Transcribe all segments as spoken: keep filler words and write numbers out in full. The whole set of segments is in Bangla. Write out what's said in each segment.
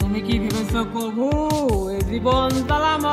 তুমি কি ভেবেছো প্রভু এই জীবন তালামা?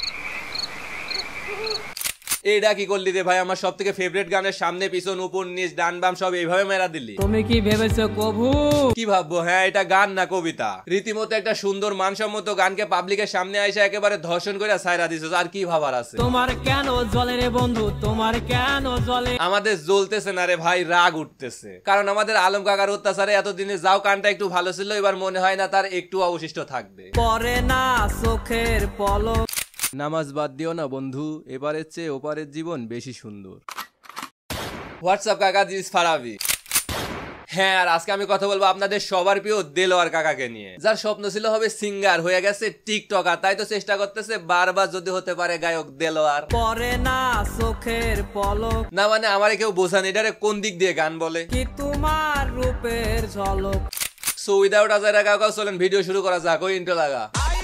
এইটা কি করলি রে ভাই? আমার সব থেকে ফেভারিট গানের সামনে পিছন উপর নিচ ডান বাম সব এইভাবে মেরা দিলি। তুমি কি ভেবেছো প্রভু? কি ভাববো? হ্যাঁ এটা গান না কবিতা। রীতিমতো একটা সুন্দর মানসম্মত গানকে পাবলিকের সামনে এসে একেবারে ধর্ষণ করে ছাইরা দিছিস। আর কি ভাবার আছে? তোমার কেন জ্বলে রে বন্ধু, তোমার কেন জ্বলে? আমাদের জ্বলতেছে না রে ভাই, রাগ উঠতেছে। কারণ আমাদের আলম কাকার অত্যাচারে এতদিনে যাও গানটা একটু ভালো ছিল, এবার মনে হয় না তার একটু অবশিষ্ট থাকবে। পরে না চোখের পলক। নামাজ বাদ দিও না বন্ধু, এবারের চেয়ে ওপারের জীবন বেশি সুন্দর। হোয়াটসঅ্যাপ কাকা দিস ফারাবি। হ্যাঁ, আর আজকে আমি কথা বলবো আপনাদের সবার প্রিয় দেলোয়ার কাকাকে নিয়ে, যার স্বপ্ন ছিল হবে সিঙ্গার, হয়ে গেছে টিকটকার। তাই তো চেষ্টা করতেছে বারবার যদি হতে পারে গায়ক দেলোয়ার। পরে না চোখের পলক। না মানে আমারে কেউ বোঝান এটারে কোন দিক দিয়ে গান বলে? কি তোমার রূপের ঝলক। সো উইদাউট আজারা কাকা চলেন ভিডিও শুরু করা যাক। ওই ইন্ট্রো লাগা।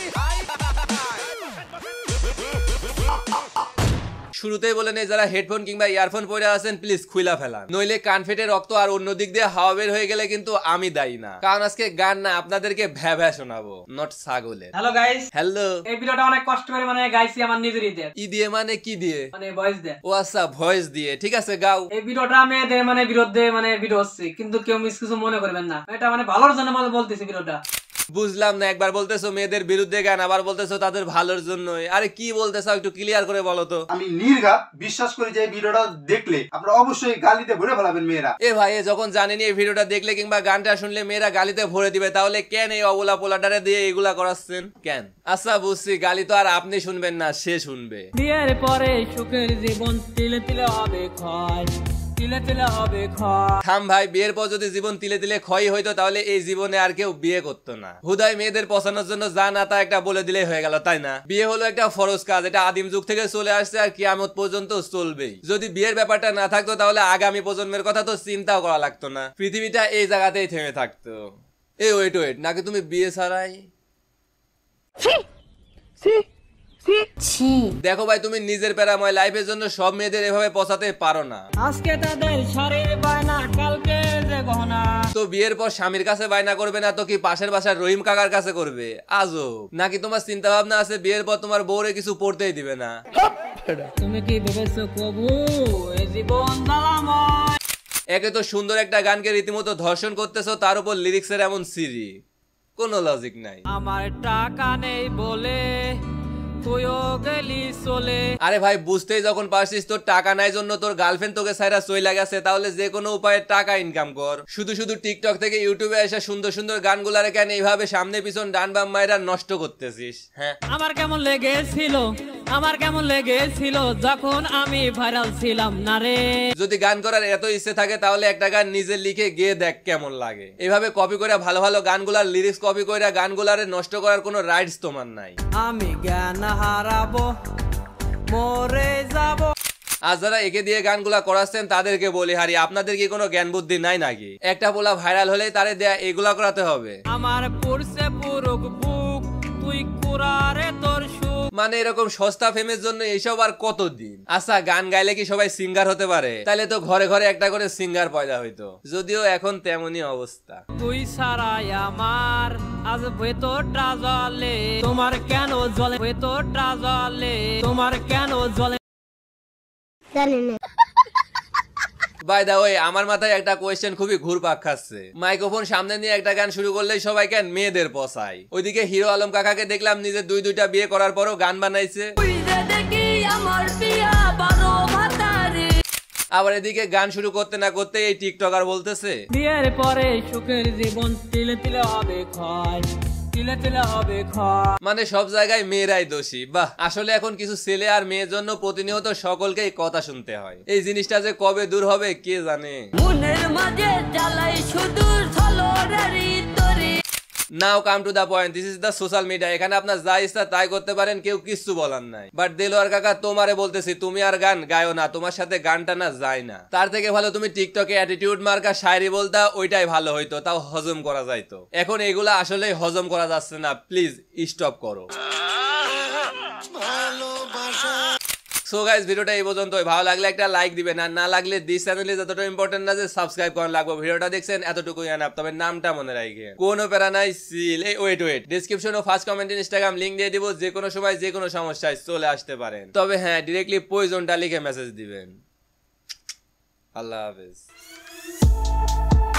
শুরুতেই বলে নেই, যারা হেডফোন কিংবা ইয়ারফোন পরে আছেন প্লিজ খুইলা ফেলান, নইলে কান ফেটে রক্ত আর অন্য দিক দিয়ে হাওয়া বের হয়ে গেলে কিন্তু আমি দায়ী না। কারণ আজকে গান না, আপনাদেরকে ভ্যা ভ্যা শোনাবো, নট ছাগলে। Hello guys. হ্যালো। এই ভিডিওটা অনেক কষ্ট করে মানে গাইছি আমার নিজের ঈদে। ই দিয়ে মানে কি দিয়ে? মানে ভয়েস দিয়ে। ও আচ্ছা, ভয়েস দিয়ে। ঠিক আছে গাও। এই ভিডিওটা মেয়েদের মানে বিরুদ্ধে মানে ভিডিও হচ্ছে, কিন্তু কেউ মিস কিছু মনে করবেন না, এটা মানে ভালোর জন্য মানে বলতেছি ভিডিওটা। বুঝলাম না, একবার বলতেছো মেয়েদের বিরুদ্ধে গান, আবার বলতেছো তাদের ভালোর জন্য। আরে কি বলতেছো একটু ক্লিয়ার করে বলো তো। আমি নির্ঘাত বিশ্বাস করি যে এই ভিডিওটা দেখলে আপনারা অবশ্যই গালিতে ভরে ফেলাবেন মেয়েরা। এ ভাই, যখন জানেনি এই ভিডিওটা দেখলে কিংবা গানটা শুনলে মেয়েরা গালিতে ভরে দিবে, তাহলে কেন এই অবলা পোলাটারে দিয়ে এগুলা করাচ্ছেন কেন? আচ্ছা বুঝছি, গালি তো আর আপনি শুনবেন না, সে শুনবে। বিয়ের পরে সুখের জীবন তিলে তিলে হবে ক্ষয়, তিলে তিলে হবে ক্ষয়। থাম ভাই, বিয়ের পর যদি জীবন তিলে তিলে ক্ষয় হইতো তাহলে এই জীবনে আর কেউ বিয়ে করতো না। হুদাই মেয়েদের পছানোর জন্য যা না তা একটা বলে দিলেই হয়ে গেল, তাই না? বিয়ে হলো একটা ফরজ কাজ, এটা আদিম যুগ থেকে চলে আসছে আর কিয়ামত পর্যন্ত চলবেই। যদি বিয়ের ব্যাপারটা না থাকতো তাহলে আগামী প্রজন্মের কথা তো চিন্তাও করা লাগতো না, পৃথিবীটা এই জায়গাতেই থেমে থাকতো। এই ওয়েট ওয়েট, নাকি তুমি বিয়ে ছাড়াই? দেখো ভাই, তুমি নিজের প্যারাময় লাইফের জন্য সব মেয়েদের এভাবে পচাতে পারো না। আজকে তাদের শাড়ির বায়না, কালকে যে গহনা। তো বিয়ের পর স্বামীর কাছে বায়না করবে না তো কি পাশের বাসার রহিম কাকার কাছে করবে? আজব। নাকি তোমার চিন্তা ভাবনা আছে বিয়ের পর তোমার বউরে কিছু পড়তেই দিবে না? তুমি কি ভেবেছো প্রভু এই জীবন জ্বালাময়? একে তো সুন্দর একটা গানকে রীতিমতো ধর্ষণ করতেছো, তার উপর লিরিক্সের এমন সিরি, কোনো লজিক নাই। আমার টাকা নেই বলে তুইও গেলি চলে। আরে ভাই, বুঝতেই যখন পারছিস তোর টাকা নাই জন্য তোর গার্লফ্রেন্ড তোকে ছাইরা চইলা গেছে, তাহলে যে কোনো উপায়ে টাকা ইনকাম কর। শুধু শুধু টিকটক থেকে ইউটিউবে এসে সুন্দর সুন্দর গানগুলারে কেন এইভাবে সামনে পিছন ডান বাম মাইরা নষ্ট করতেছিস? হ্যাঁ, আমার কেমন লেগেছিল, আমার কেমন লেগেছিল যখন আমি ভাইরাল ছিলাম না রে। যদি গান করার এত ইচ্ছে থাকে তাহলে একটা গান নিজে লিখে গেয়ে দেখ কেমন লাগে। এভাবে কপি করে ভালো ভালো গানগুলার লিরিক্স কপি করে গানগুলারে নষ্ট করার কোনো রাইটস তোমার নাই। আমি জ্ঞান হারাবো, মরে যাব। আর যারা একে দিয়ে গানগুলা করাচ্ছেন তাদেরকে বলি, হারি আপনাদের কি কোনো জ্ঞান বুদ্ধি নাই নাকি? একটা পোলা ভাইরাল হলেই তারে দেয়া এগুলা করাতে হবে? আমার পড়ছে পুরুক বুক, তুই কুরারে তোর সুখ। মানে এরকম সস্তা ফেমের জন্য এইসব আর কতদিন? আচ্ছা, গান গাইলে কি সবাই সিঙ্গার হতে পারে? তাহলে তো ঘরে ঘরে একটা করে সিঙ্গার পয়দা হইতো, যদিও এখন তেমনই অবস্থা। তুই ছাড়াই আমার আজ ভেতরটা জ্বলে, তোমার কেন জ্বলে ভেতরটা জ্বলে, তোমার কেন জ্বলে জানি না। বাই দা ওয়ে, আমার মাথায় একটা কোয়েশ্চেন খুবই ঘুরপাক খাচ্ছে। মাইক্রোফোন সামনে নিয়ে একটা গান শুরু করলেই সবাই কেন মেয়েদের পছায়? ওইদিকে হিরো আলম কাকাকে দেখলাম নিজে দুই দুইটা বিয়ে করার পরও গান বানাইছে। আবার এদিকে গান শুরু করতে না করতে এই টিকটকার বলতেছে বিয়ের পরে সুখের জীবন তিলে তিলে হবে ক্ষয়, তিলে তিলে হবে ক্ষয়। মানে সব জায়গায় মেয়েরাই দোষী। বাহ, আসলে এখন কিছু ছেলে আর মেয়ের জন্য প্রতিনিয়ত সকলকেই কথা শুনতে হয়। এই জিনিসটা যে কবে দূর হবে কে জানে। মনের মাঝে জ্বালাই সুদূর ছলনারি তরি। Now come to the point, this is the social media. এখানে আপনার যা ইচ্ছা তাই করতে পারেন, কেউ কিচ্ছু বলার নাই। বাট দেলোয়ার কাকা, তোমারে বলতেছি তুমি আর গান গায়ো না, তোমার সাথে গানটা না যায় না। তার থেকে ভালো তুমি টিকটকে অ্যাটিটিউড মার্কা শায়রি বলতা, ওইটাই ভালো হইতো, তাও হজম করা যাইতো। এখন এগুলা আসলে হজম করা যাচ্ছে না, প্লিজ স্টপ করো। সো গাইস ভিডিওটা এই পর্যন্তই। ভালো লাগলে একটা লাইক দিবেন, আর না লাগলে দিস চ্যানেলে যতটা ইম্পর্টেন্ট না যে সাবস্ক্রাইব করা লাগবে। ভিডিওটা দেখছেন এতটুকুই আনাপ, তবে নামটা মনে রাখে কোনো প্যারা নাই সিল। এই ওয়েট ওয়েট ডিসক্রিপশন ও ফার্স্ট কমেন্ট ইনস্টাগ্রাম লিংক দিয়ে দিব, যে কোনো সময় যে কোনো সমস্যায় চলে আসতে পারেন। তবে হ্যাঁ, ডিরেক্টলি পয়জনটা লিখে মেসেজ দিবেন। আল্লাহ হাফেজ।